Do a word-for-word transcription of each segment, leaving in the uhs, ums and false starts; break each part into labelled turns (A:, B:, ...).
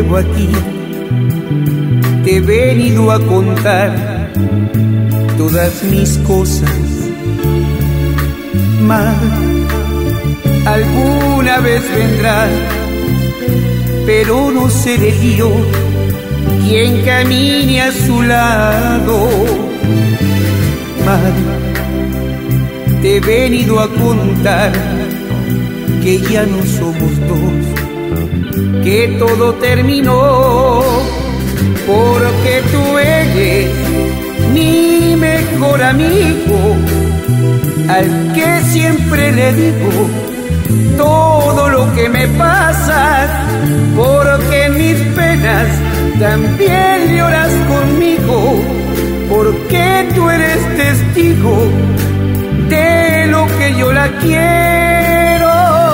A: nuevo aquí, te he venido a contar todas mis cosas. Mas alguna vez vendrá, pero no seré yo quien camine a su lado. Mas te he venido a contar que ya no somos dos, que todo terminó, porque tú eres mi mejor amigo, al que siempre le digo todo lo que me pasa, porque en mis penas también lloras conmigo, porque tú eres testigo de lo que yo la quiero.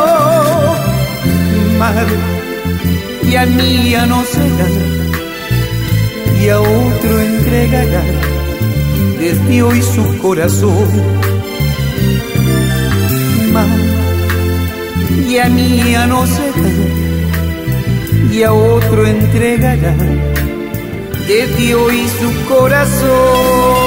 A: Madre, ya mía no será, y a otro entregará desde hoy su corazón. Madre, ya mía no será, y a otro entregará desde hoy su corazón.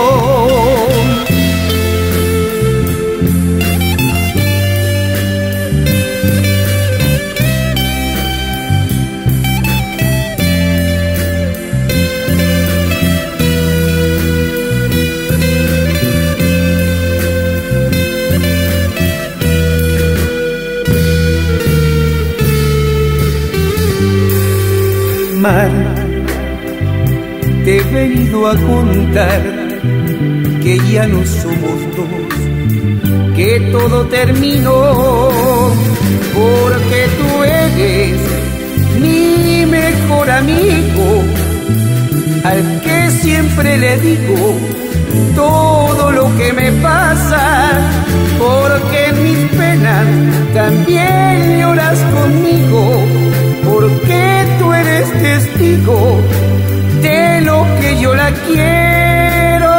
A: Mar, te he venido a contar que ya no somos dos, que todo terminó, porque tú eres mi mejor amigo, al que siempre le digo todo lo que me pasa, porque en mis penas también lloras conmigo, porque tú eres testigo de lo que yo la quiero.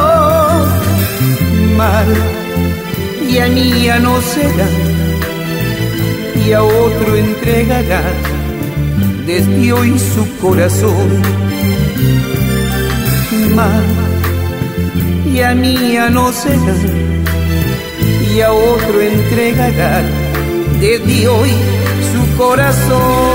A: Mal, y a mía no será, y a otro entregará desde hoy su corazón. Mal, y a mía no será, y a otro entregará desde hoy su corazón.